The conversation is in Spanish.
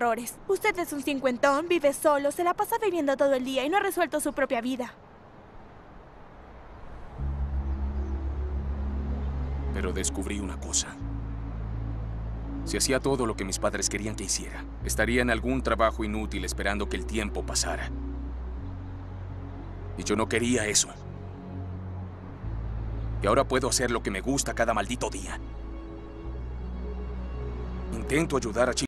errores. Usted es un cincuentón, vive solo, se la pasa bebiendo todo el día y no ha resuelto su propia vida. Pero descubrí una cosa. Si hacía todo lo que mis padres querían que hiciera, estaría en algún trabajo inútil esperando que el tiempo pasara. Y yo no quería eso. Y ahora puedo hacer lo que me gusta cada maldito día. Intento ayudar a chicos